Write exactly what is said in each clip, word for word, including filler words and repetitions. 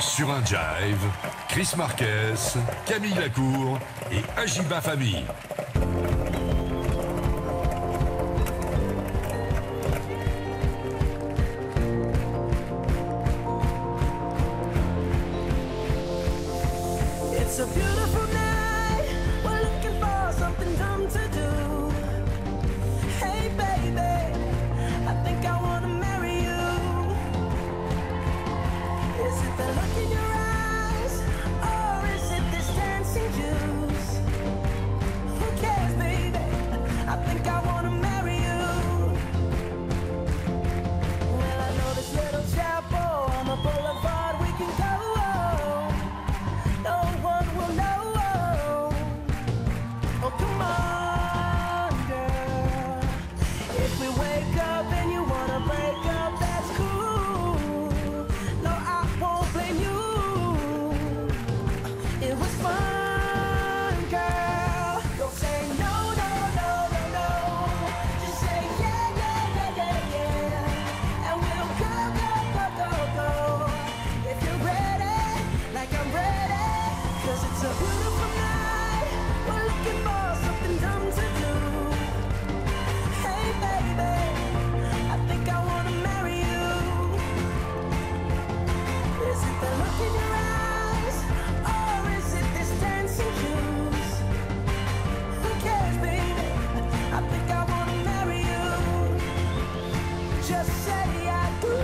Sur un jive, Chris Marquez, Camille Lacour et Ajiba Famille. It's a beautiful night. We're looking for something dumb to do. Hey baby, I think I wanna marry you. Is it the look in your eyes, or is it this dancing juice? Who cares, baby? I think I wanna marry you. Well, I know this little chapel on the boulevard we can go. No one will know. Oh, come on, girl. If we wake up and you wanna break up, that's cool. No, I won't blame you. It was fun, girl. Don't say no, no, no, no, no. Just say yeah, yeah, yeah, yeah, yeah. And we'll go, go, go, go, go. If you're ready, like I'm ready. Cause it's a beautiful night. We're looking for something dumb to do. Hey baby, I think I wanna marry you. Is it the look in your eyes, or is it this dancing juice? Who cares, baby? I think I wanna marry you. Just say I do.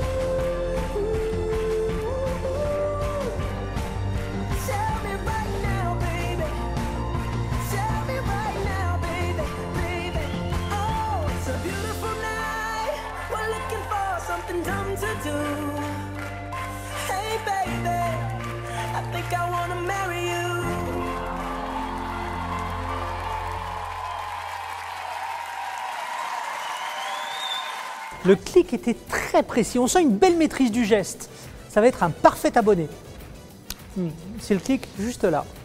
Tell me right now, baby. Tell me right now, baby, baby. Oh, it's a beautiful night. We're looking for something dumb to do. Hey, baby, I think I wanna marry you. Le clic était très précis, on sent une belle maîtrise du geste. Ça va être un parfait abonné. Hmm, c'est le clic juste là.